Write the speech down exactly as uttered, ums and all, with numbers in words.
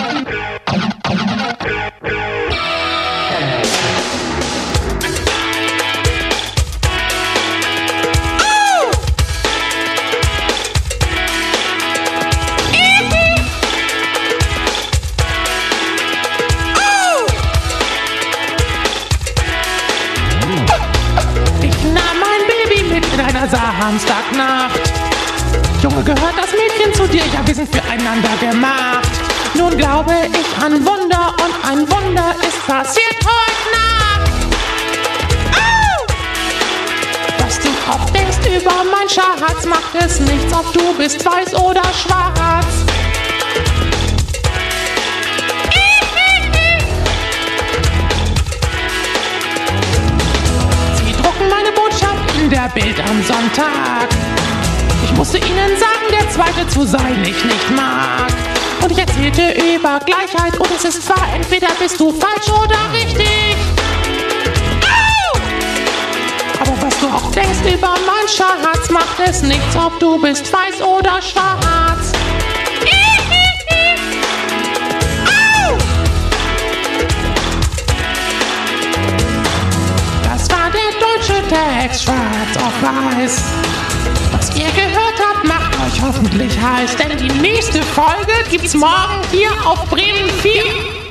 Samstagnacht. Junge, gehört das Mädchen zu dir? Ja, wir sind füreinander gemacht. Nun glaube ich an Wunder und ein Wunder ist passiert heute Nacht. Oh! Was du auch denkst über mein Schatz, macht es nichts, ob du bist weiß oder schwarz. Sie drucken meine Botschaft in der Bild am Sonntag. Ich musste ihnen sagen, der Zweite zu sein ich nicht mag. Und ich erzählte über Gleichheit und es ist wahr, entweder bist du falsch oder richtig. Au! Aber was du auch denkst über mein Schatz, macht es nichts, ob du bist weiß oder schwarz. Au! Das war der deutsche Text, schwarz auf weiß. Was ihr gehört habt, macht euch hoffentlich heiß, denn die nächste Folge gibt's morgen hier auf Bremen vier.